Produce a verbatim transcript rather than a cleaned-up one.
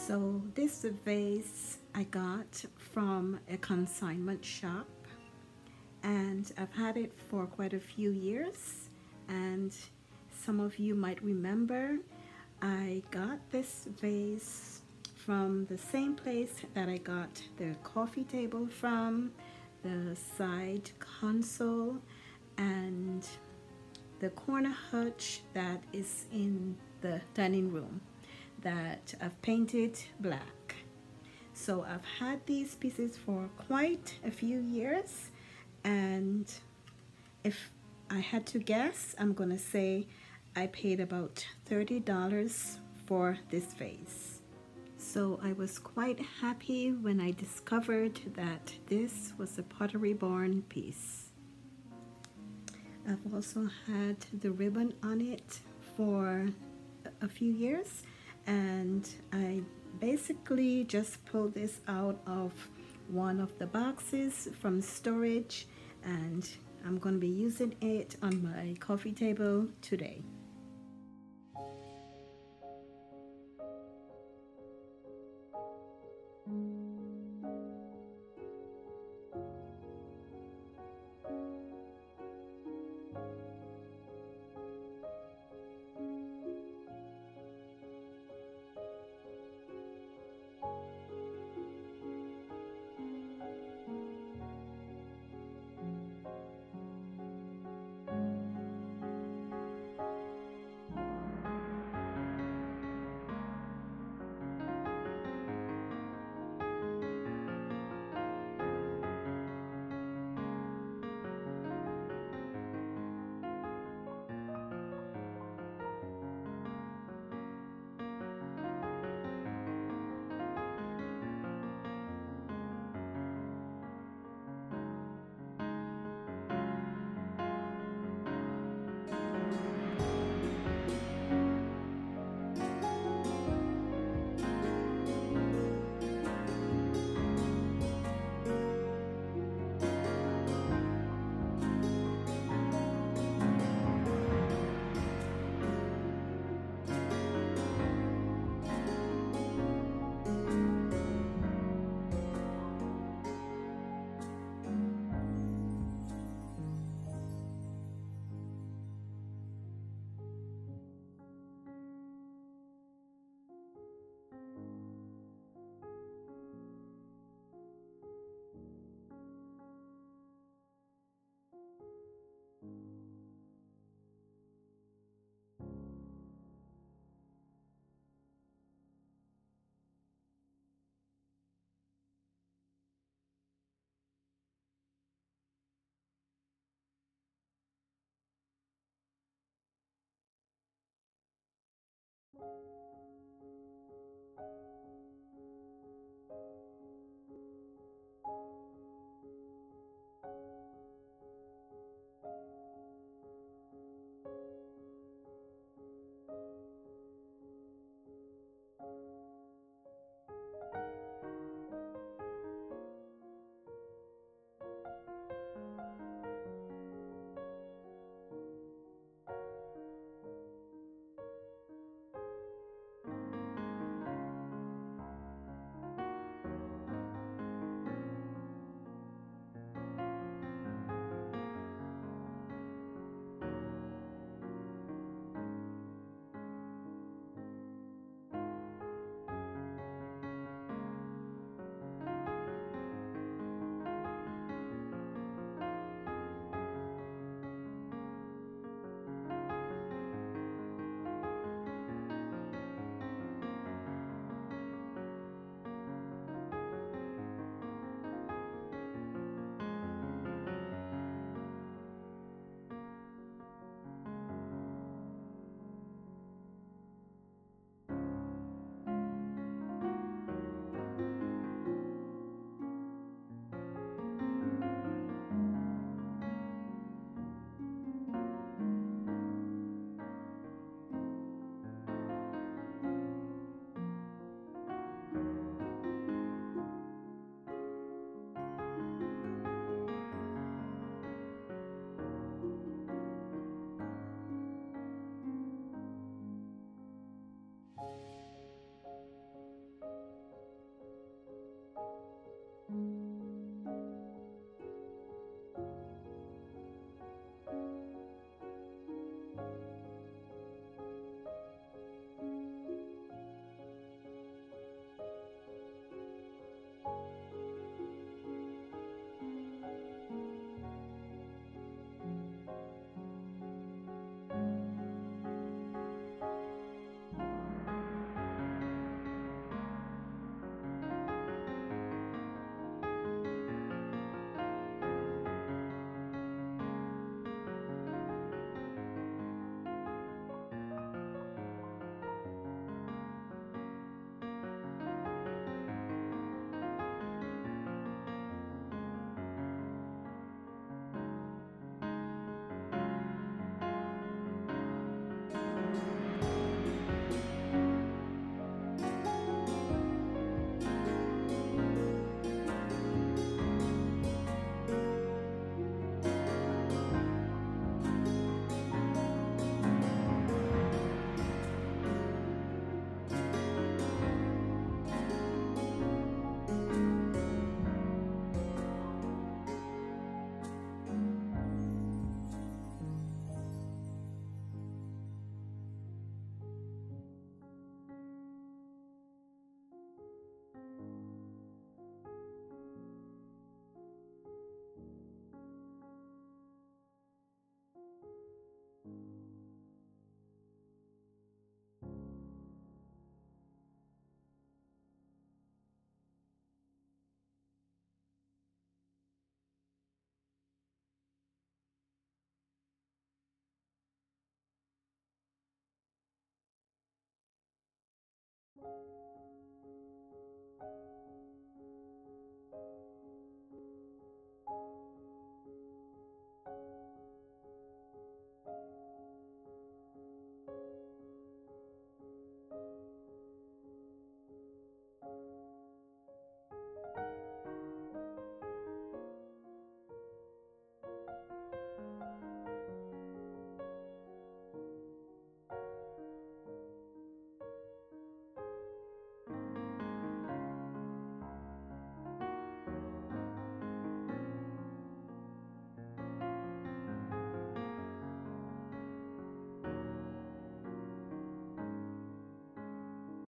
So this vase I got from a consignment shop, and I've had it for quite a few years, and some of you might remember I got this vase from the same place that I got the coffee table from, the side console, and the corner hutch that is in the dining room that I've painted black. So I've had these pieces for quite a few years, and if I had to guess, I'm gonna say I paid about thirty dollars for this vase. So I was quite happy when I discovered that this was a Pottery Barn piece. I've also had the ribbon on it for a few years, and I basically just pulled this out of one of the boxes from storage, and I'm going to be using it on my coffee table today.